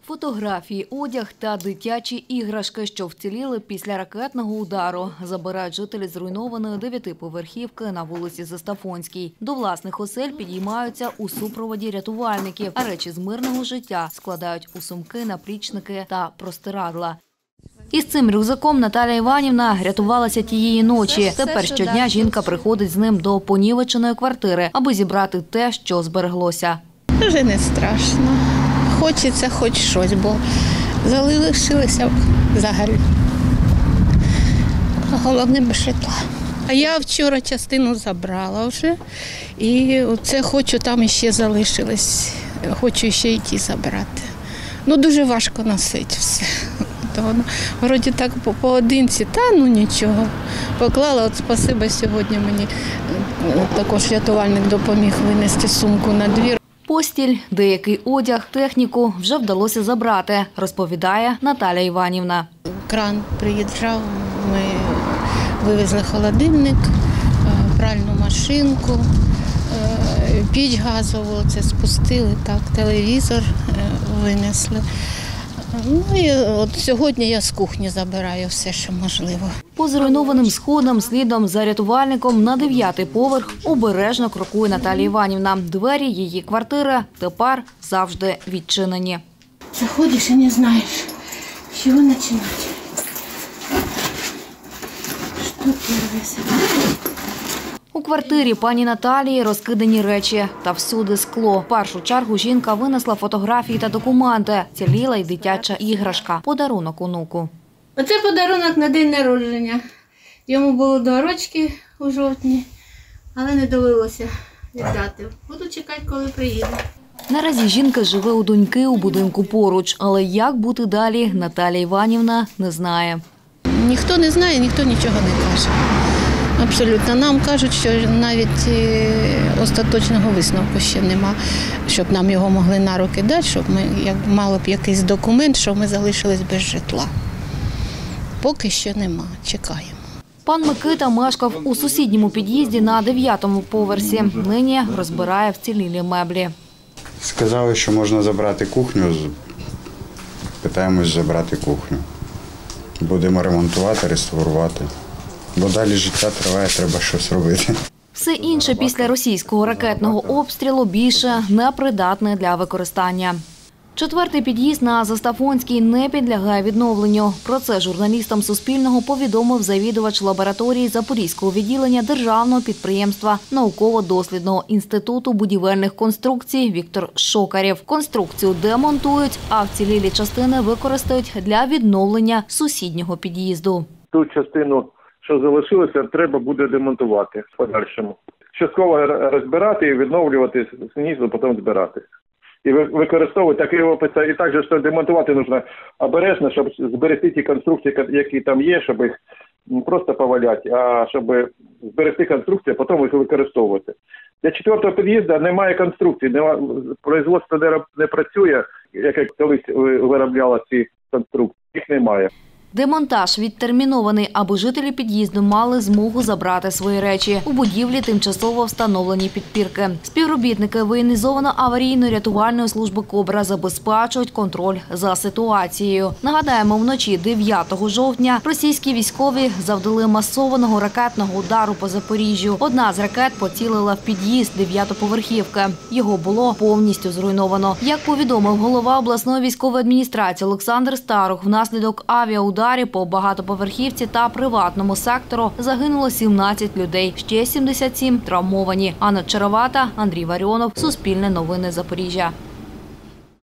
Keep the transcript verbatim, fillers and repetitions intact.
Фотографії, одяг та дитячі іграшки, що вціліли після ракетного удару, забирають жителі зруйнованої дев'ятиповерхівки на вулиці Застафонській. До власних осель підіймаються у супроводі рятувальників, а речі з мирного життя складають у сумки, наплічники та простирадла. Із цим рюкзаком Наталія Іванівна рятувалася тієї ночі. Тепер щодня жінка приходить з ним до понівеченої квартири, аби зібрати те, що збереглося. Вже не страшно. Хочеться хоч щось, бо залишилися взагалі. Головне без житла. А я вчора частину забрала вже, і це хочу, там ще залишилось, хочу ще й ті забрати. Ну, дуже важко носити все. Воно, вроді так поодинці, та ну нічого. Поклала, от спасибо, сьогодні мені також рятувальник допоміг винести сумку на двір. Постіль, деякий одяг, техніку вже вдалося забрати, розповідає Наталія Іванівна. Кран приїжджав, ми вивезли холодильник, пральну машинку, піч газову, це спустили, так, телевізор винесли. Ну і от сьогодні я з кухні забираю все, що можливо. По зруйнованим сходам слідом за рятувальником на дев'ятий поверх обережно крокує Наталія Іванівна. Двері її квартири тепер завжди відчинені. Заходиш і не знаєш, з чого починати. Що перше? У квартирі пані Наталії розкидані речі та всюди скло. В першу чергу жінка винесла фотографії та документи. Ціліла й дитяча іграшка – подарунок онуку. Оце подарунок на день народження. Йому було два рочки у жовтні, але не довелося віддати. Буду чекати, коли приїде. Наразі жінка живе у доньки у будинку поруч. Але як бути далі, Наталія Іванівна не знає. Ніхто не знає, ніхто нічого не каже. Абсолютно. Нам кажуть, що навіть остаточного висновку ще нема, щоб нам його могли на руки дати, щоб ми як мало б якийсь документ, що ми залишились без житла. Поки що нема. Чекаємо. Пан Микита мешкав у сусідньому під'їзді на дев'ятому поверсі. Нині розбирає вцілілі меблі. Сказали, що можна забрати кухню. Питаємось забрати кухню. Будемо ремонтувати, реставрувати. Бо далі життя триває, треба щось робити. Все інше після російського ракетного обстрілу більше непридатне для використання. Четвертий під'їзд на Застафонській не підлягає відновленню. Про це журналістам Суспільного повідомив завідувач лабораторії Запорізького відділення державного підприємства Науково-дослідного інституту будівельних конструкцій Віктор Шокарєв. Конструкцію демонтують, а вцілілі частини використають для відновлення сусіднього під'їзду. Ту частину, що залишилося, треба буде демонтувати в подальшому. Частково розбирати і відновлювати знизу, потім збирати. І використовувати такий опис. І також, що демонтувати потрібно обережно, щоб зберегти ті конструкції, які там є, щоб їх не просто поваляти, а щоб зберегти конструкції, а потім їх використовувати. Для четвертого під'їзду немає конструкції, немає, производство не, не працює, як колись виробляло ці конструкції, їх немає. Демонтаж відтермінований, аби жителі під'їзду мали змогу забрати свої речі. У будівлі тимчасово встановлені підпірки. Співробітники воєнізовано-аварійної рятувальної служби «Кобра» забезпечують контроль за ситуацією. Нагадаємо, вночі дев'ятого жовтня російські військові завдали масованого ракетного удару по Запоріжжю. Одна з ракет поцілила в під'їзд дев'ятиповерхівки. Його було повністю зруйновано. Як повідомив голова обласної військової адміністрації Олександр Старух, внаслідок авіаудару по багатоповерхівці та приватному сектору загинуло сімнадцять людей, ще сімдесят сім травмовані. Анна Чаровата, Андрій Варіонов, Суспільне новини Запоріжжя.